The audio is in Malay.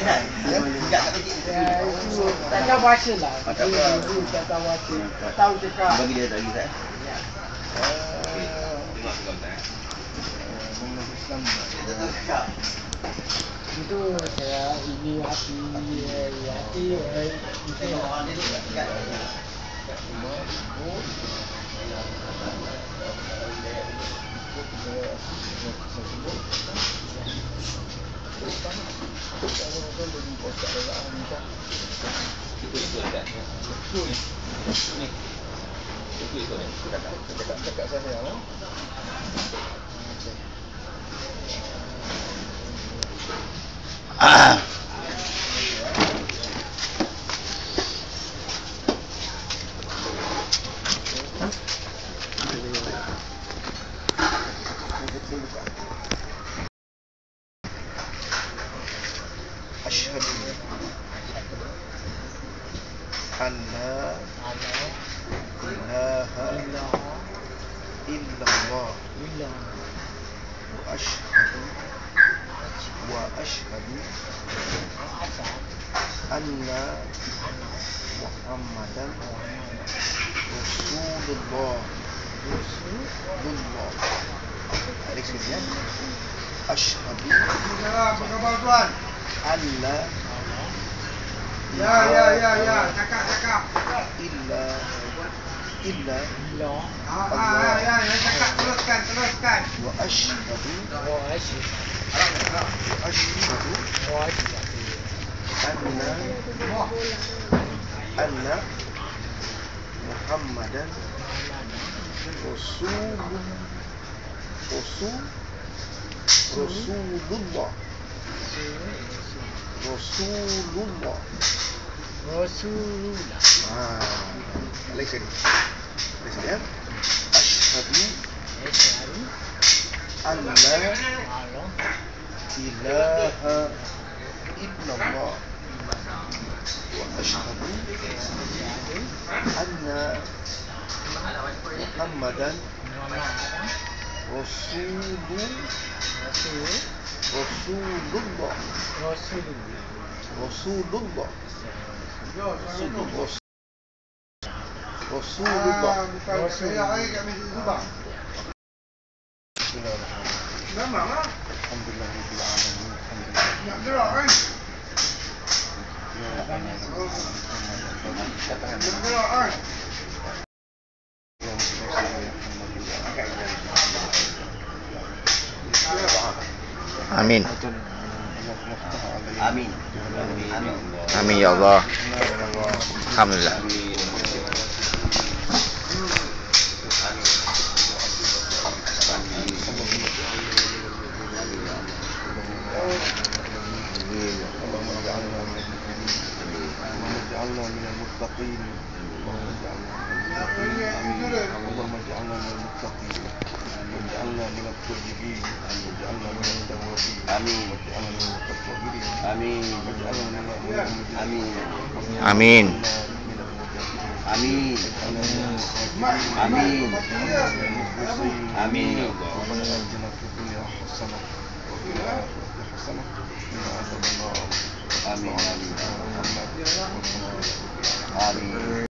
Itu tak tahu bahasa lah. Tak tahu bahasa. Tahu cakap. Bagi dia lagi tak? Itu saya ini hati Cakap saya lah. Asyhadu anna ilaha illallah wa asyhadu anna Muhammadan Rasulullah. Maksudnya asyhadu anna Ya, cakap. illa Ya, cakap, teruskan. wa asyhadu anna Muhammadan Rasulullah. Listen ya. Asyhadu anna ilaha illallah wa asyhadu anna Muhammadan Rasulullah. Amin. Amin ya Allah. Alhamdulillah. Amin. Amin.